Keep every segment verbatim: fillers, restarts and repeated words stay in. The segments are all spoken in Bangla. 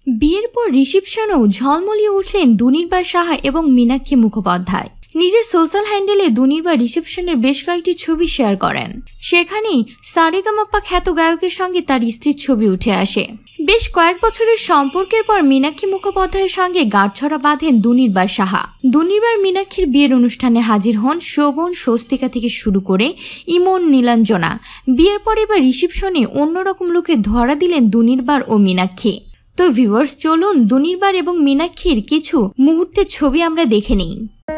বিয়ের পর রিসেপশনেও ঝলমলিয়ে উঠলেন দুনির্বার সাহা এবং মীনাক্ষী মুখোপাধ্যায়। নিজের সোশ্যাল হ্যান্ডেলে দুনির্বার রিসেপশনের বেশ কয়েকটি ছবি শেয়ার করেন। সেখানেই সারেগামাপা খ্যাত গায়কের সঙ্গে তার স্ত্রীর ছবি উঠে আসে। বেশ কয়েক বছরের সম্পর্কের পর মীনাক্ষী মুখোপাধ্যায়ের সঙ্গে গাঁটছড়া বাঁধেন দুনির্বার সাহা। দুনির্বার মীনাক্ষীর বিয়ের অনুষ্ঠানে হাজির হন শোভন, স্বস্তিকা থেকে শুরু করে ইমন, নীলাঞ্জনা। বিয়ের পর এবার রিসেপশনে অন্যরকম লুকে ধরা দিলেন দুনির্বার ও মীনাক্ষী। তো ভিউয়ার্স, চলুন দুনির্বার এবং মীনাক্ষীর কিছু মুহূর্তের ছবি আমরা দেখে নিই।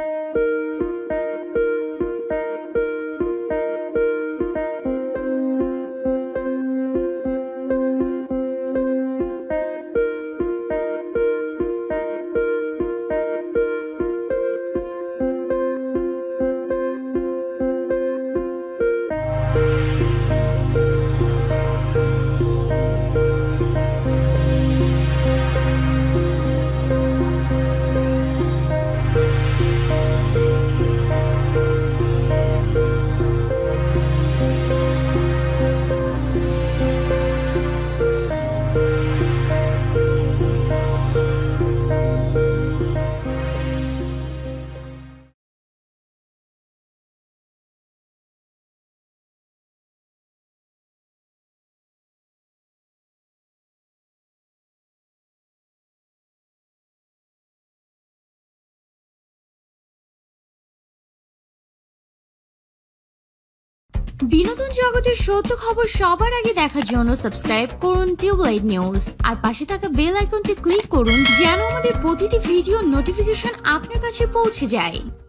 বিনোদন জগতের সত্য খবর সবার আগে দেখার জন্য সাবস্ক্রাইব করুন টিউবলাইট নিউজ আর পাশে থাকা বেল আইকনটি ক্লিক করুন যেন আমাদের প্রতিটি ভিডিও নোটিফিকেশন আপনার কাছে পৌঁছে যায়।